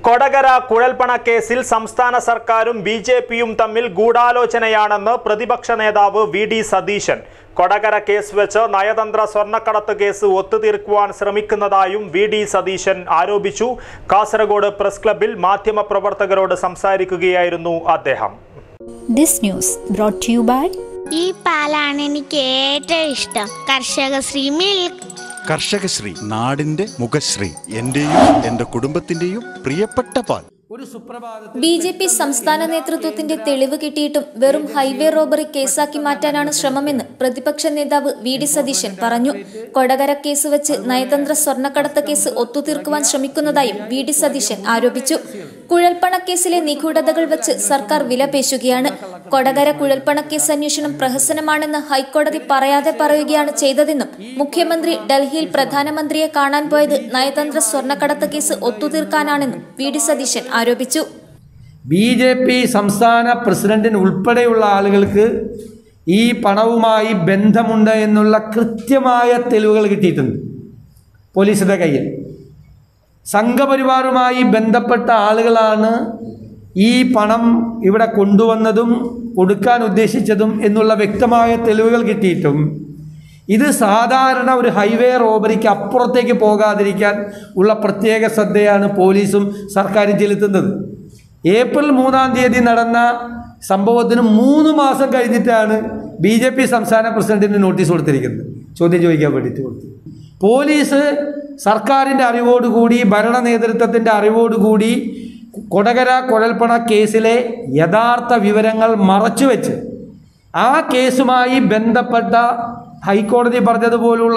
കൊടകര കുഴൽപ്പണ കേസിൽ സംസ്ഥാന സർക്കാരും ബിജെപിയും തമ്മിൽ ഗൂഢാലോചനയാണെന്ന് പ്രതിപക്ഷ നേതാവ് വി.ഡി. സതീശൻ. കൊടകര കേസ് വെച്ച് നയതന്ത്ര സ്വർണ്ണക്കടത്ത് കേസ് ഒത്തുതീർക്കുവാൻ ശ്രമിക്കുന്നതായും വി.ഡി. സതീശൻ ആരോപിച്ചു. കാസർഗോഡ് പ്രസ് ക്ലബ്ബിൽ മാധ്യമപ്രവർത്തകരോട് സംസാരിക്കുകയായിരുന്നു അദ്ദേഹം. This news brought to you by ഈ പാലാണ് എനിക്ക് ഏറ്റവും ഇഷ്ടം. കർഷകശ്രീ മിൽക്ക്. കർഷകശ്രീ, നാടിന്റെ മുഖശ്രീ, എന്റെയും എന്റെ കുടുംബത്തിന്റെയും പ്രിയപ്പെട്ട പാൽ. ബിജെപി സംസ്ഥാന നേതൃത്വത്തിന്റെ തെളിവ് കിട്ടിയിട്ടും വെറും ഹൈവേ റോബറി കേസാക്കി മാറ്റാനാണ് ശ്രമമെന്ന് പ്രതിപക്ഷ നേതാവ് വി.ഡി. സതീശൻ പറഞ്ഞു. കൊടകര കേസ് വെച്ച് നയതന്ത്ര സ്വർണ്ണക്കടത്ത് കേസ് ഒത്തുതീർക്കുവാൻ ശ്രമിക്കുന്നതായും വി.ഡി. സതീശൻ ആരോപിച്ചു. കുഴൽപ്പണ കേസിലെ നിഗൂഢതകൾ വെച്ച് സർക്കാർ വിലപേശുകയാണ്. കൊടകര കുഴൽപ്പണ കേസ് അന്വേഷണം പ്രഹസനമാണെന്ന് ഹൈക്കോടതി പറയാതെ പറയുകയാണ് ചെയ്തതെന്നും മുഖ്യമന്ത്രി ഡൽഹിയിൽ പ്രധാനമന്ത്രിയെ കാണാൻ പോയത് നയതന്ത്ര സ്വർണ്ണക്കടത്ത് കേസ് ഒത്തുതീർക്കാനാണെന്നും വി.ഡി. സതീശൻ ആരോപിച്ചു. ബി.ജെ.പി. സംസ്ഥാന പ്രസിഡന്റിന് ഉൾപ്പെടെയുള്ള ആളുകൾക്ക് ഈ പണവുമായി ബന്ധമുണ്ട് എന്നുള്ള കൃത്യമായ തെളിവുകൾ കിട്ടിയിട്ടുണ്ട് പോലീസിന്റെ കയ്യിൽ. സംഘപരിവാറുമായി ബന്ധപ്പെട്ട ആളുകളാണ് ഈ പണം ഇവിടെ കൊണ്ടുവന്നതും കൊടുക്കാൻ ഉദ്ദേശിച്ചതും എന്നുള്ള വ്യക്തമായ തെളിവുകൾ കിട്ടിയിട്ടും ഇത് സാധാരണ ഒരു ഹൈവേ റോബറിക്ക് അപ്പുറത്തേക്ക് പോകാതിരിക്കാൻ ഉള്ള പ്രത്യേക ശ്രദ്ധയാണ് പോലീസും സർക്കാരും ചെലുത്തുന്നത്. ഏപ്രിൽ 3-ാം തീയതി നടന്ന സംഭവത്തിന് 3 മാസം കഴിഞ്ഞിട്ടാണ് ബി.ജെ.പി. സംസ്ഥാന പ്രസിഡന്റിന് നോട്ടീസ് കൊടുത്തിരിക്കുന്നത്, ചോദ്യം ചോദിക്കാൻ വേണ്ടിയിട്ട് കൊടുത്തു. പോലീസ് സർക്കാരിൻ്റെ അറിവോടുകൂടി, ഭരണ നേതൃത്വത്തിൻ്റെ അറിവോടുകൂടി കൊടകര കുഴൽപ്പണ കേസിലെ യഥാർത്ഥ വിവരങ്ങൾ മറച്ചുവെച്ച് ആ കേസുമായി ബന്ധപ്പെട്ട ഹൈക്കോടതി പറഞ്ഞതുപോലുള്ള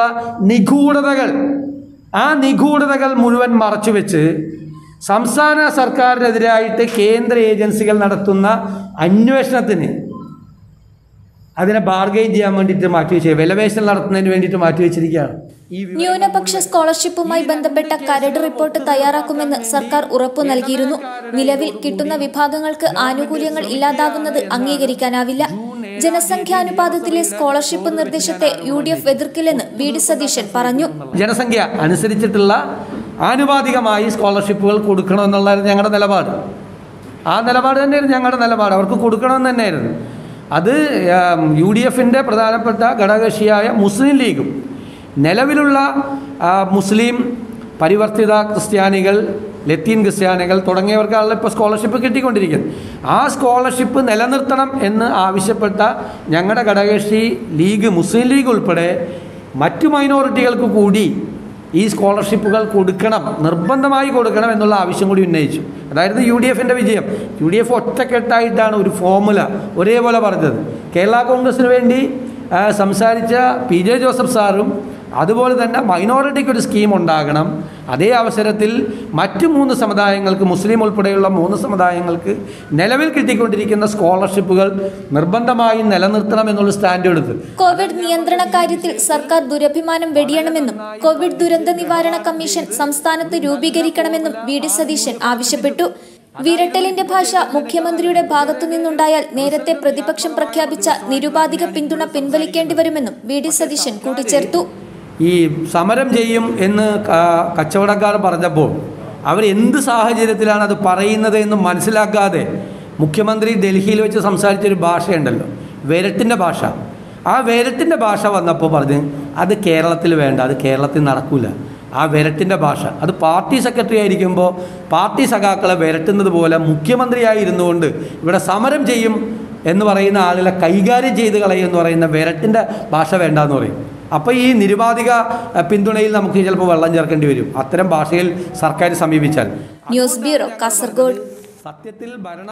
നിഗൂഢതകൾ മുഴുവൻ മറച്ചുവെച്ച് സംസ്ഥാന സർക്കാരിനെതിരായിട്ട് കേന്ദ്ര ഏജൻസികൾ നടത്തുന്ന അന്വേഷണത്തിന് അതിനെ ബാർഗെയിൻ ചെയ്യാൻ വേണ്ടിയിട്ട് മാറ്റിവെച്ച് വിലപേശൽ നടത്തുന്നതിന് വേണ്ടിയിട്ട് മാറ്റിവെച്ചിരിക്കുകയാണ്. ന്യൂനപക്ഷ സ്കോളർഷിപ്പുമായി ബന്ധപ്പെട്ട കരട് റിപ്പോർട്ട് തയ്യാറാക്കുമെന്ന് സർക്കാർ ഉറപ്പു നൽകിയിരുന്നു. നിലവിൽ കിട്ടുന്ന വിഭാഗങ്ങൾക്ക് ആനുകൂല്യങ്ങൾ ഇല്ലാതാകുന്നത് അംഗീകരിക്കാനാവില്ല. ജനസംഖ്യാനുപാതത്തിലെ സ്കോളർഷിപ്പ് നിർദ്ദേശത്തെ UDF എതിർക്കില്ലെന്ന് വി.ഡി. സതീശൻ പറഞ്ഞു. ജനസംഖ്യ അനുസരിച്ചിട്ടുള്ള ആനുപാതികമായി സ്കോളർഷിപ്പുകൾ കൊടുക്കണമെന്നുള്ളതായിരുന്നു ഞങ്ങളുടെ നിലപാട്. ആ നിലപാട് തന്നെയായിരുന്നു ഞങ്ങളുടെ നിലപാട്. അവർക്ക് കൊടുക്കണമെന്ന് തന്നെയായിരുന്നു. അത് UDFന്റെ പ്രധാനപ്പെട്ട ഘടകകക്ഷിയായ മുസ്ലിം ലീഗും നിലവിലുള്ള മുസ്ലിം പരിവർത്തിത ക്രിസ്ത്യാനികൾ, ലത്തീൻ ക്രിസ്ത്യാനികൾ തുടങ്ങിയവർക്കാണല്ലോ ഇപ്പോൾ സ്കോളർഷിപ്പ് കിട്ടിക്കൊണ്ടിരിക്കുന്നത്. ആ സ്കോളർഷിപ്പ് നിലനിർത്തണം എന്ന് ആവശ്യപ്പെട്ട ഞങ്ങളുടെ ഘടകകക്ഷി ലീഗ്, മുസ്ലിം ലീഗ് ഉൾപ്പെടെ മറ്റു മൈനോറിറ്റികൾക്ക് കൂടി ഈ സ്കോളർഷിപ്പുകൾ കൊടുക്കണം, നിർബന്ധമായി കൊടുക്കണം എന്നുള്ള ആവശ്യം കൂടി ഉന്നയിച്ചു. അതായിരുന്നു UDFന്റെ വിജയം. UDF ഒറ്റക്കെട്ടായിട്ടാണ് ഒരു ഫോർമുല ഒരേപോലെ പറഞ്ഞത്. കേരള കോൺഗ്രസിന് വേണ്ടി സംസാരിച്ച PJ ജോസഫ് സാറും അതുപോലെ തന്നെ മൈനോറിറ്റിക്ക് ഒരു സ്കീം ഉണ്ടാകണം. അതേ അവസരത്തിൽ മറ്റു 3 സമുദായങ്ങൾക്ക്, മുസ്ലിം ഉൾപ്പെടെയുള്ള 3 സമുദായങ്ങൾക്ക് നിലവിൽ കിട്ടിക്കൊണ്ടിരിക്കുന്ന സ്കോളർഷിപ്പുകൾ നിർബന്ധമായും നിലനിർത്തണം എന്നുള്ള സ്റ്റാൻഡ് എടുത്ത് കോവിഡ് നിയന്ത്രണ കാര്യത്തിൽ സർക്കാർ ദുരഭിമാനം വെടിയണമെന്നും കോവിഡ് ദുരന്ത നിവാരണ കമ്മീഷൻ സംസ്ഥാനത്ത് രൂപീകരിക്കണമെന്നും വി.ഡി. സതീശൻ ആവശ്യപ്പെട്ടു. വിരട്ടലിന്റെ ഭാഷ മുഖ്യമന്ത്രിയുടെ ഭാഗത്തുനിന്നുണ്ടായാൽ നേരത്തെ പ്രതിപക്ഷം പ്രഖ്യാപിച്ച നിരുപാധിക പിന്തുണ പിൻവലിക്കേണ്ടി വരുമെന്നും വി.ഡി. സതീശൻ കൂട്ടിച്ചേർത്തു. ഈ സമരം ചെയ്യും എന്ന് കച്ചവടക്കാർ പറഞ്ഞപ്പോൾ അവരെന്ത് സാഹചര്യത്തിലാണ് അത് പറയുന്നത് എന്ന് മനസ്സിലാക്കാതെ മുഖ്യമന്ത്രി ഡൽഹിയിൽ വെച്ച് സംസാരിച്ചൊരു ഭാഷയുണ്ടല്ലോ, വിരട്ടിൻ്റെ ഭാഷ. ആ വിരട്ടിൻ്റെ ഭാഷ വന്നപ്പോൾ പറഞ്ഞ് അത് കേരളത്തിൽ വേണ്ട, അത് കേരളത്തിൽ നടക്കില്ല. ആ വിരട്ടിൻ്റെ ഭാഷ അത് പാർട്ടി സെക്രട്ടറി ആയിരിക്കുമ്പോൾ പാർട്ടി സഖാക്കളെ വിരട്ടുന്നത് പോലെ മുഖ്യമന്ത്രിയായിരുന്നു കൊണ്ട് ഇവിടെ സമരം ചെയ്യും എന്ന് പറയുന്ന ആളുകളെ കൈകാര്യം ചെയ്ത് കളയും എന്ന് പറയുന്ന വിരട്ടിൻ്റെ ഭാഷ വേണ്ടെന്ന് പറയും. അപ്പോൾ ഈ നിരുപാധിക പിന്തുണയിൽ നമുക്ക് ചിലപ്പോൾ വെള്ളം ചേർക്കേണ്ടി വരും, അത്തരം ഭാഷയിൽ സർക്കാർ സമീപിച്ചാൽ. News bureau, Kasaragod. സത്യത്തിൽ